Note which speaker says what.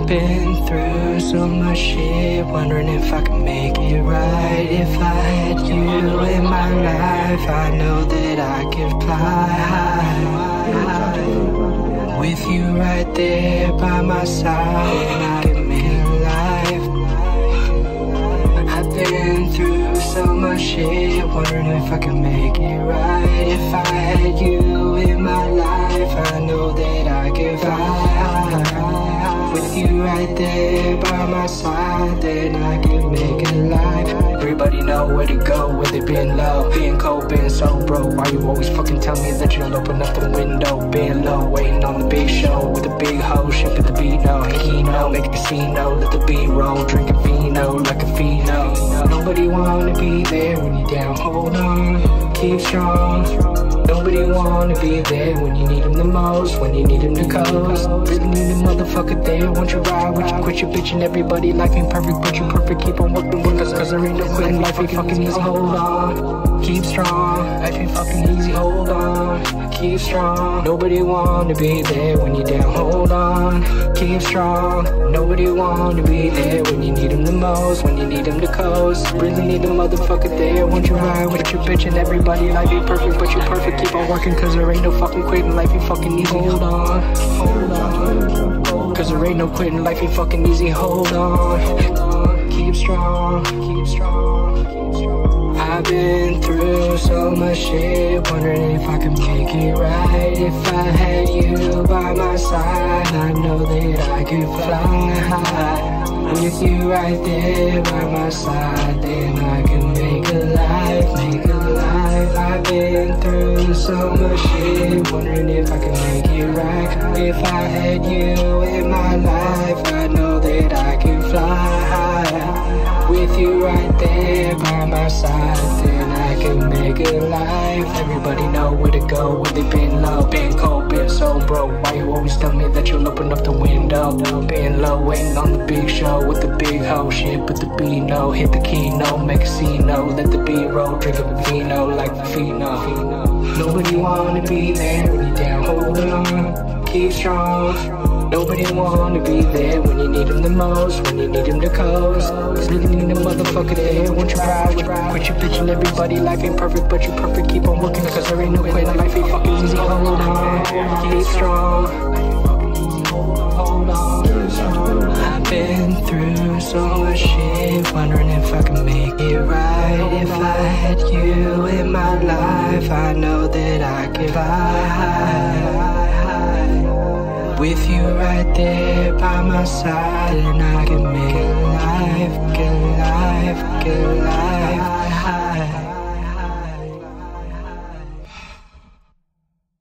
Speaker 1: been through so much shit, wondering if I can make it right. If I had you in my life, I know that I could fly high. With you right there by my side, I can make it alive. I've been through so much shit, wondering if I can make it right. If I had you in my life, I know that I can fly high. With you right there by my side, then I can make it alive. Everybody know where to go, where they been low. Being cold, being so broke. Why you always fucking tell me that you'll open up the window? Being low, waiting on the big show with a big hoe, shipping the beat, no, hey, Keno, make a casino, let the beat roll, drinking vino like a pheno. Nobody wanna be there when you're down, hold on, keep strong. Nobody wanna be there when you need them the most, when you need them the coast. Really need a motherfucker there, won't you ride with you, quit your bitch and everybody. Life ain't perfect, but you perfect, keep on working with us, cause there ain't no quitting. Life ain't fucking easy, hold on, keep strong. Life ain't fucking easy, hold on, keep strong. Nobody wanna be there when you're down, hold on, keep strong. Nobody wanna be there when you need them the most, when you need them the coast. Really need a motherfucker there, won't you ride with your bitch and everybody. Life ain't perfect, but you perfect, keep on working, cause there ain't no fucking quitting. Life ain't fucking easy, hold on, cause there ain't no quitting. Life ain't fucking easy, hold on, keep strong, keep strong, keep strong. I've been through so much shit, wondering if I can make it right. If I had you by my side, I know that I could fly high. With you right there by my side, then I can make a life, make a life. I've been through so much shit, wondering if I can make it right. If I had you in my life, I know that I can fly high. With you right there by my side, then I can make it life. Everybody know where to go, where they been low, been cold, been so broke. Why you always tell me that you'll open up the window? Been low, waiting on the big show with the big hoe, shit, but the beat no, hit the keynote, make a casino, let the beat roll, drink up a vino like the pheno. Nobody wanna be there when you're down, hold on, keep strong. Nobody wanna be there when you need them the most, when you need them the coast. Really need a motherfucker there, won't you ride with quit your bitch and everybody. Life ain't perfect, but you perfect, keep on working, cause there ain't no quitting. Life ain't fucking easy, hold on, keep strong, hold on. I've been through so much shit, wondering if I can make it right. If I had you in my life, I know that I could fly high. With you right there by my side, and I can make it alive.